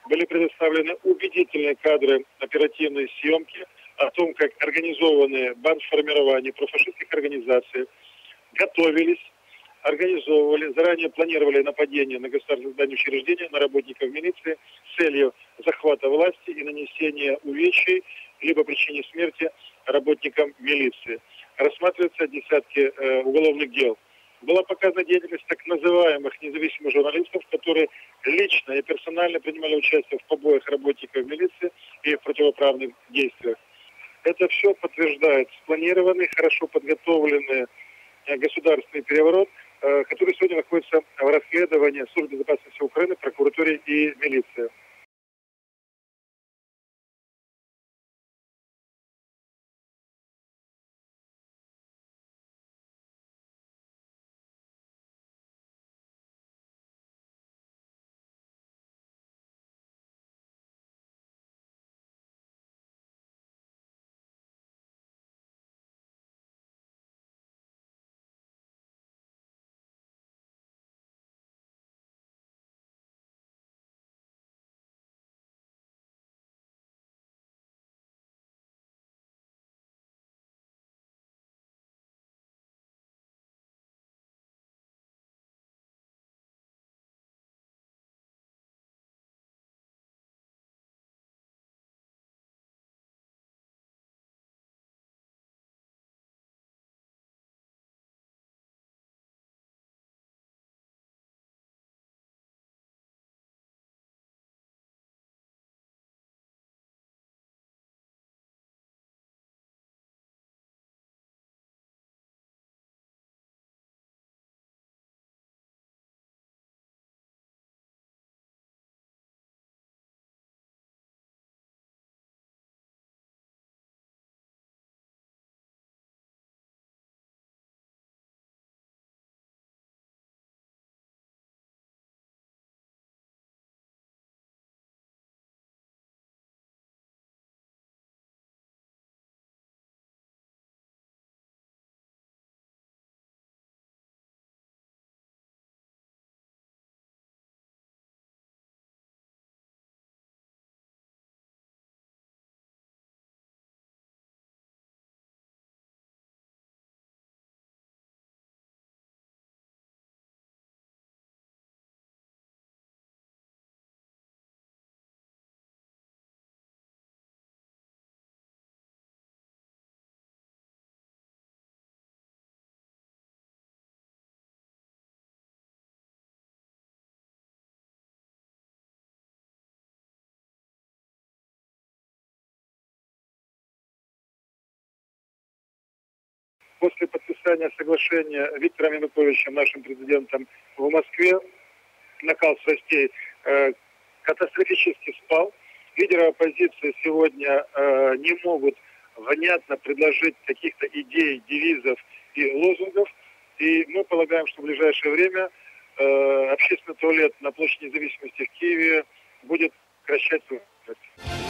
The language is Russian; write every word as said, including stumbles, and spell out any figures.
были предоставлены убедительные кадры оперативной съемки о том, как организованные бандформирования профашистских организаций готовились, организовывали, заранее планировали нападение на государственные здания и учреждения, на работников милиции с целью захвата власти и нанесения увечий, либо причине смерти работникам милиции. Рассматриваются десятки э, уголовных дел. Была показана деятельность так называемых независимых журналистов, которые лично и персонально принимали участие в побоях работников милиции и в противоправных действиях. Это все подтверждает спланированный, хорошо подготовленный государственный переворот, который сегодня находится в расследовании Службы безопасности Украины, прокуратуре и милиции. После подписания соглашения Виктором Януковичем, нашим президентом, в Москве, накал страстей э, катастрофически спал. Лидеры оппозиции сегодня э, не могут внятно предложить каких-то идей, девизов и лозунгов. И мы полагаем, что в ближайшее время э, общественный туалет на площади Независимости в Киеве будет прекращать свою деятельность.